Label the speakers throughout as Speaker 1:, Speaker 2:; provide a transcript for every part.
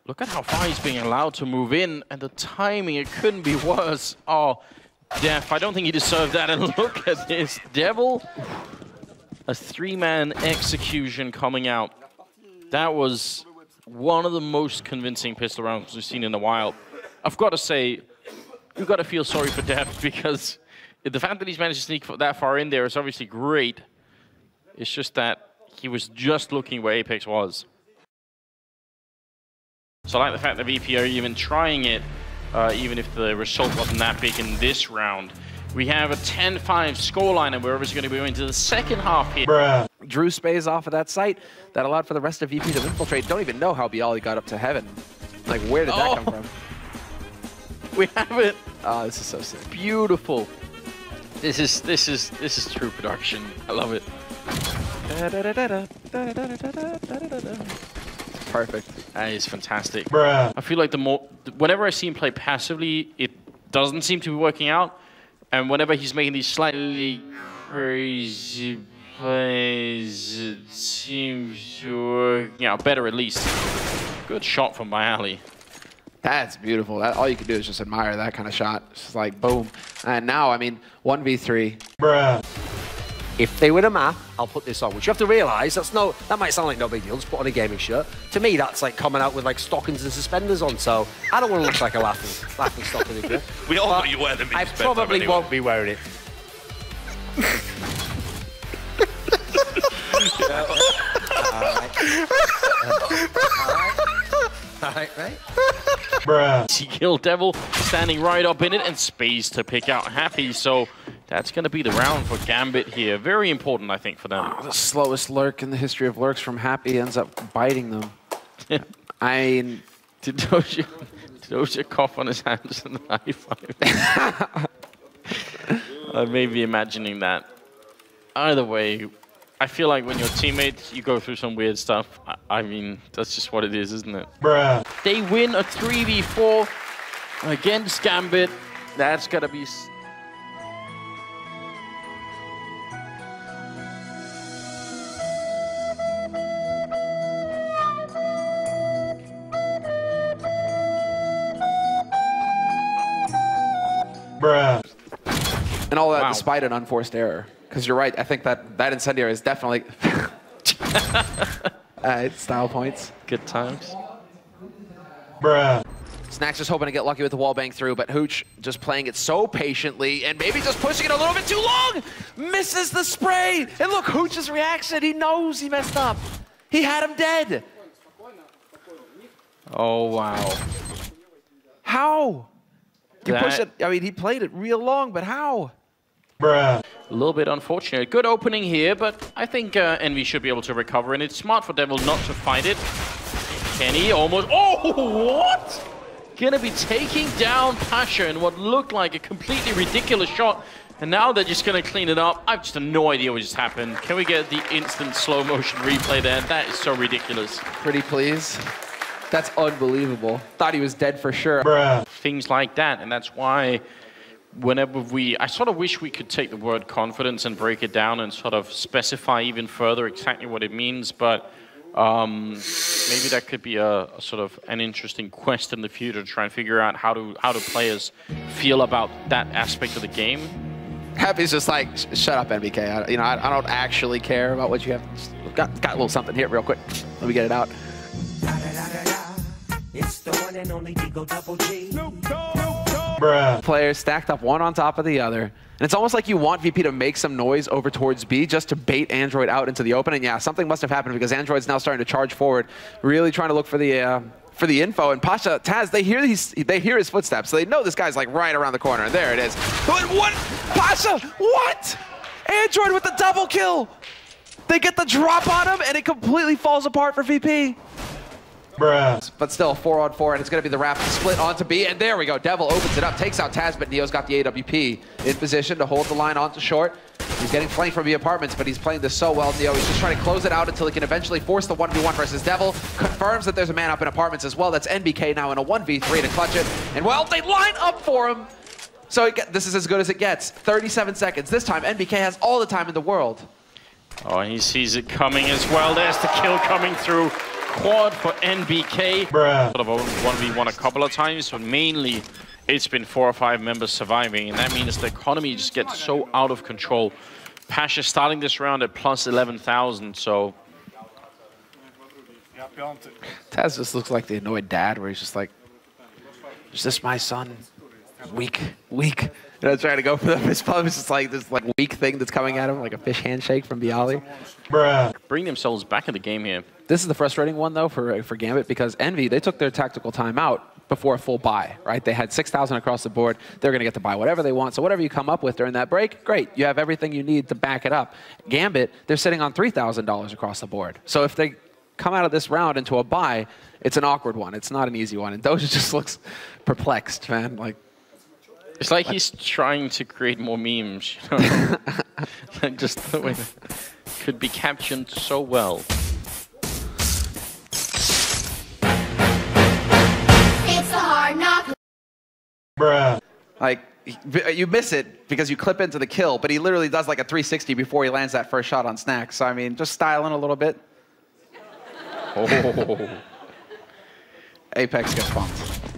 Speaker 1: look at how far he's being allowed to move in, and the timing, it couldn't be worse. Oh, Def, I don't think he deserved that, and look at this. Devil, a 3-man execution coming out. That was one of the most convincing pistol rounds we've seen in a while. I've got to say, you've got to feel sorry for Def, because the fact that he's managed to sneak that far in there is obviously great. It's just that he was just looking where Apex was. So I like the fact that VP are even trying it, even if the result wasn't that big in this round. We have a 10-5 scoreline, and we're obviously going to be going into the second half here.
Speaker 2: Bruh. Drew Spays off of that site. That allowed for the rest of VP to infiltrate. Don't even know how Bialy got up to heaven. Like, where did that come from?
Speaker 1: We have it.
Speaker 2: Oh, this is so sick.
Speaker 1: Beautiful. This is true production. I love it.
Speaker 2: Perfect.
Speaker 1: That is fantastic.
Speaker 2: Bruh.
Speaker 1: I feel like whenever I see him play passively, it doesn't seem to be working out. And whenever he's making these slightly crazy plays, it seems to work out better at least. Good shot from Bialy.
Speaker 2: That's beautiful. All you can do is just admire that kind of shot. It's just like, boom. And now, I mean, 1v3. Bruh.
Speaker 3: If they win a map, I'll put this on. Which you have to realise, that might sound like no big deal, just put on a gaming shirt. To me, that's like coming out with like stockings and suspenders on, so I don't want to look like a laughing stock in the
Speaker 4: We all know you wear them in
Speaker 3: I
Speaker 4: your spare time
Speaker 3: probably
Speaker 4: anyway.
Speaker 3: won't be wearing it. Alright, right?
Speaker 2: Bruh.
Speaker 1: He killed Devil, standing right up in it, and Space to pick out Happy. So that's going to be the round for Gambit here. Very important, I think, for them.
Speaker 2: The slowest lurk in the history of lurks from Happy ends up biting them. I mean,
Speaker 1: Did Doja cough on his hands and high five? I may be imagining that. Either way, I feel like when you're teammates, you go through some weird stuff. I mean, that's just what it is, isn't it?
Speaker 2: Bruh.
Speaker 1: They win a 3v4 against Gambit. That's gotta be...
Speaker 2: Bruh. And all that
Speaker 1: Wow.
Speaker 2: despite an unforced error. Because you're right, I think that incendiary is definitely style points.
Speaker 1: Good times.
Speaker 2: Bruh. Snacks just hoping to get lucky with the wall bang through, but Hooch just playing it so patiently and maybe just pushing it a little bit too long. Misses the spray. And look, Hooch's reaction. He knows he messed up. He had him dead.
Speaker 1: Oh, wow.
Speaker 2: How? You
Speaker 1: That-
Speaker 2: push it. I mean, he played it real long, but how?
Speaker 1: A little bit unfortunate. Good opening here, but I think Envy should be able to recover, and it's smart for Devil not to fight it. Kenny almost... Oh, what? Gonna be taking down Pasha in what looked like a completely ridiculous shot, and now they're just gonna clean it up. I've just no idea what just happened. Can we get the instant slow motion replay there? That is so ridiculous.
Speaker 2: Pretty please. That's unbelievable. Thought he was dead for sure.
Speaker 1: Things like that, and that's why whenever I sort of wish we could take the word confidence and break it down and sort of specify even further exactly what it means, but maybe that could be a sort of an interesting quest in the future to try and figure out how do players feel about that aspect of the game.
Speaker 2: Happy's just like, shut up, NBK. I don't actually care about what you have. Got a little something here real quick. Let me get it out.
Speaker 5: It's the one and only Digo Double G.
Speaker 2: Players stacked up one on top of the other. And it's almost like you want VP to make some noise over towards B just to bait Android out into the open. And yeah, something must have happened because Android's now starting to charge forward, really trying to look for the info. And Pasha, Taz, they hear his footsteps. So they know this guy's like right around the corner. And there it is. What? Pasha, what? Android with the double kill. They get the drop on him and it completely falls apart for VP. But still, 4-on-4, and it's going to be the rapid split onto B, and there we go. Devil opens it up, takes out Taz, but Neo's got the AWP in position to hold the line onto short. He's getting flanked from the apartments, but he's playing this so well, Neo. He's just trying to close it out until he can eventually force the 1v1 versus Devil. Confirms that there's a man up in apartments as well. That's NBK now in a 1v3 to clutch it. And well, they line up for him. So this is as good as it gets. 37 seconds. This time, NBK has all the time in the world.
Speaker 1: Oh, and he sees it coming as well. There's the kill coming through. quad for NBK. Sort of 1v1 a couple of times, but mainly it's been 4 or 5 members surviving, and that means the economy just gets so out of control. Pasha starting this round at plus 11,000, so...
Speaker 2: Taz just looks like the annoyed dad, where he's just like, is this my son? Weak. You know, trying to go for the fist bump. It's just like this weak thing that's coming at him, like a fish handshake from Bialy.
Speaker 1: Bring themselves back in the game here.
Speaker 2: This is the frustrating one, though, for Gambit, because Envy, they took their tactical time out before a full buy, right? They had 6,000 across the board. They're going to get to buy whatever they want. So whatever you come up with during that break, great. You have everything you need to back it up. Gambit, they're sitting on $3,000 across the board. So if they come out of this round into a buy, it's an awkward one. It's not an easy one. And Doja just looks perplexed, man. Like,
Speaker 1: it's like he's trying to create more memes, you know? Like just the way that could be captioned so well.
Speaker 4: It's a hard knock.
Speaker 2: Like, you miss it because you clip into the kill, but he literally does like a 360 before he lands that first shot on Snack. So, I mean, just styling a little bit.
Speaker 1: Oh.
Speaker 2: Apex gets bumped.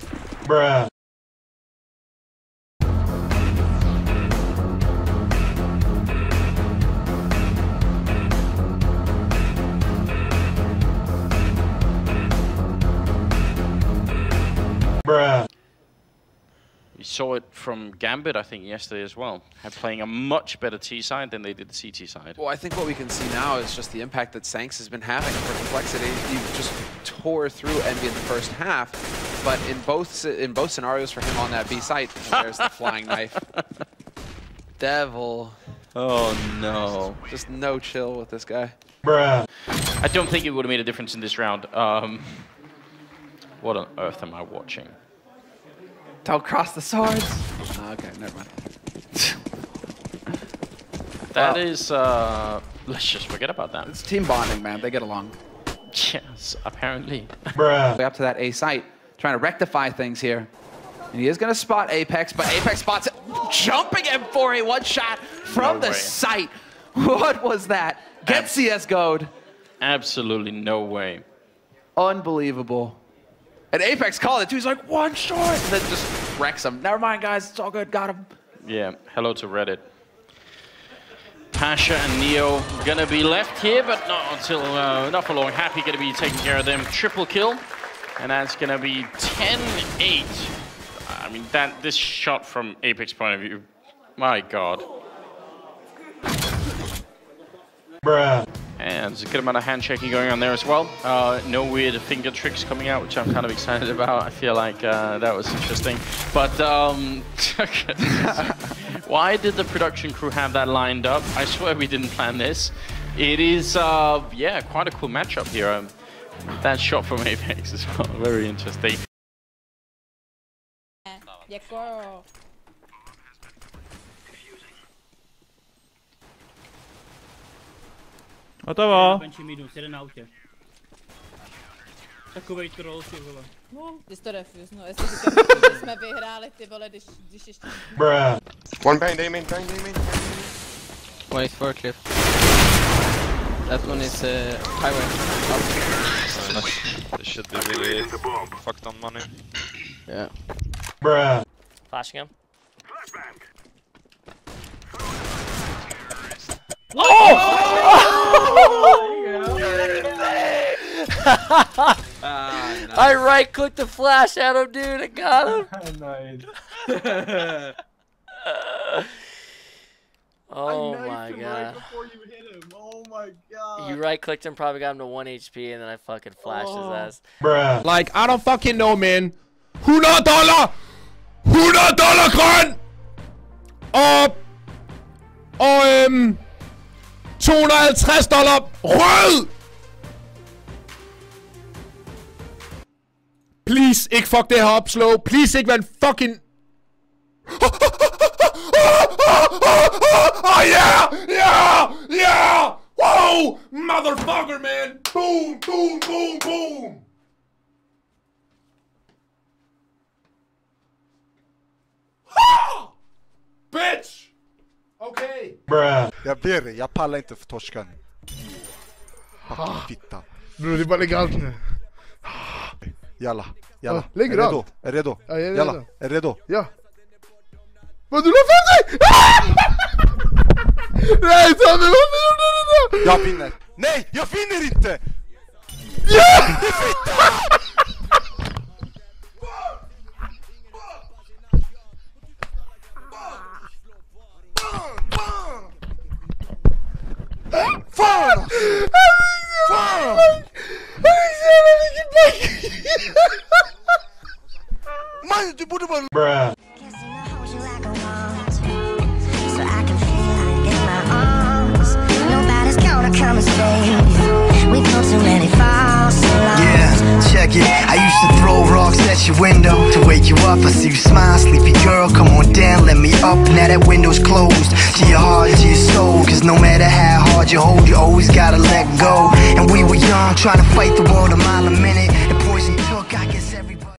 Speaker 1: We saw it from Gambit, I think, yesterday as well. Had playing a much better T side than they did the CT side.
Speaker 2: Well, I think what we can see now is just the impact that Sanks has been having for Complexity. He just tore through Envy in the first half, but in both scenarios for him on that B site, there's the flying knife. Devil.
Speaker 1: Oh no.
Speaker 2: Just no chill with this guy.
Speaker 1: I don't think it would have made a difference in this round. What on earth am I watching?
Speaker 2: Don't cross the swords. Okay, never mind.
Speaker 1: That is, let's just forget about that.
Speaker 2: It's team bonding, man. They get along.
Speaker 1: Yes, apparently.
Speaker 2: Way up to that A site, trying to rectify things here. And he is going to spot Apex, but Apex spots it. Jumping him for a one-shot from the site. What was that? Get CSGO'd.
Speaker 1: Absolutely no way.
Speaker 2: Unbelievable. And Apex called it too. He's like, one shot, and then just wrecks him. Never mind, guys. It's all good. Got him.
Speaker 1: Yeah, hello to Reddit. Pasha and Neo gonna be left here, but not until not for long. Happy gonna be taking care of them. Triple kill, and that's gonna be 10-8. I mean, this shot from Apex point of view, my God. And there's a good amount of handshaking going on there as well. No weird finger tricks coming out, which I'm kind of excited about. I feel like that was interesting. But why did the production crew have that lined up? I swear we didn't plan this. It is, yeah, quite a cool matchup here. That shot from Apex is very interesting.
Speaker 6: Готово.
Speaker 7: Takovej troll, ty vole.
Speaker 4: No, ty jsi to refuse, no, jestli říkám, že jsme vyhráli, ty vole, když ještě...
Speaker 8: One behind Damien,
Speaker 9: One is forklift. That one is highway.
Speaker 8: This should be really fucked on money.
Speaker 9: Yeah.
Speaker 7: Flashing him.
Speaker 2: Nice.
Speaker 7: I right-clicked the flash at him, dude. I got him.
Speaker 6: Nice.
Speaker 7: Oh my God.
Speaker 6: Right before you hit him. Oh my God.
Speaker 7: You right-clicked him, probably got him to 1 HP, and then I fucking flashed his ass.
Speaker 6: Like, I don't fucking know, man. $100! $100 grøn! Og $250 rød! Please, ikke fuck det her op, slow. Please, ikke være en fucking... Oh yeah! Yeah! Yeah! Whoa! Motherfucker, man! Boom! Boom! Boom! Boom! Bitch! Okay.
Speaker 10: Jag ber dig, jag pallar inte för torskan. Fucking fitta.
Speaker 6: Bror, det bara lägger allt nu.
Speaker 10: Jalla, jalla.
Speaker 6: Lägger
Speaker 10: Är
Speaker 6: allt?
Speaker 10: redo? Är redo?
Speaker 6: Ja, jag är
Speaker 10: Jalla,
Speaker 6: redo.
Speaker 10: är redo?
Speaker 6: Ja. Vad du la fram dig? Nej, Sammy, varför gjorde du det?
Speaker 10: Jag vinner. Nej, jag vinner inte!
Speaker 6: Ja!
Speaker 10: Fan! Fan! Man, du borde vara...
Speaker 6: Bruh.
Speaker 11: Yeah, check it. I used to throw rocks at your window to wake you up. I see you smile, sleepy girl, come on down, let me up. Now that window's closed to your heart, to your soul. Cause no matter how hard you hold, you always gotta let go. And we were young, trying to fight the world a mile a minute. The poison took, I guess everybody